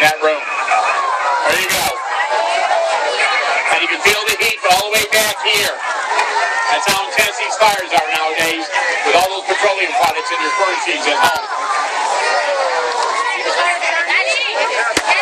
that room. There you go. And you can feel the heat all the way back here. That's how intense these fires are nowadays, with all those petroleum products in your furnishings at home.